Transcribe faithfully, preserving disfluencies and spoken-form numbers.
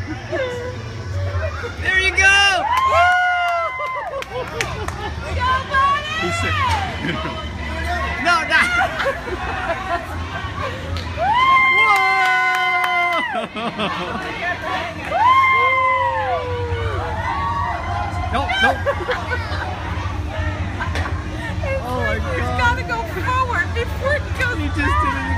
There you go! He's sick. No, no! No, no! Oh my God! He's got to go forward before he goes. He just did it.